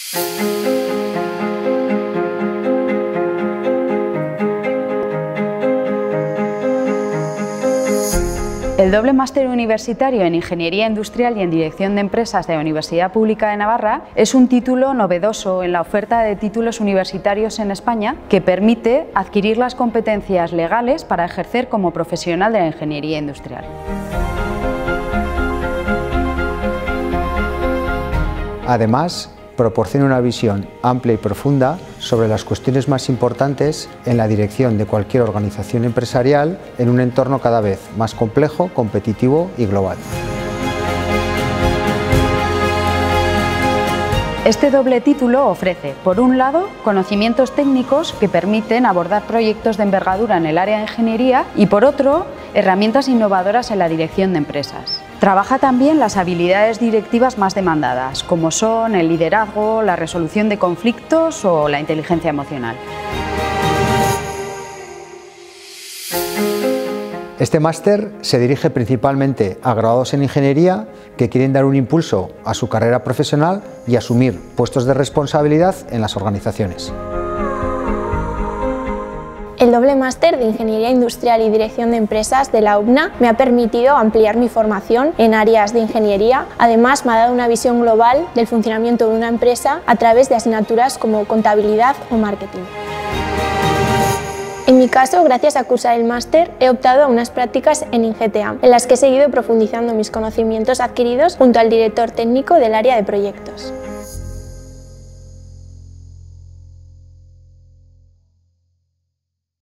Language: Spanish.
El doble máster universitario en Ingeniería Industrial y en Dirección de Empresas de la Universidad Pública de Navarra es un título novedoso en la oferta de títulos universitarios en España que permite adquirir las competencias legales para ejercer como profesional de la ingeniería industrial. Además, proporciona una visión amplia y profunda sobre las cuestiones más importantes en la dirección de cualquier organización empresarial en un entorno cada vez más complejo, competitivo y global. Este doble título ofrece, por un lado, conocimientos técnicos que permiten abordar proyectos de envergadura en el área de ingeniería y, por otro, herramientas innovadoras en la dirección de empresas. Trabaja también las habilidades directivas más demandadas, como son el liderazgo, la resolución de conflictos o la inteligencia emocional. Este máster se dirige principalmente a graduados en ingeniería que quieren dar un impulso a su carrera profesional y asumir puestos de responsabilidad en las organizaciones. El doble máster de Ingeniería Industrial y Dirección de Empresas de la UPNA me ha permitido ampliar mi formación en áreas de ingeniería. Además, me ha dado una visión global del funcionamiento de una empresa a través de asignaturas como contabilidad o marketing. En mi caso, gracias a cursar el máster, he optado a unas prácticas en Ingeteam, en las que he seguido profundizando mis conocimientos adquiridos junto al director técnico del área de proyectos.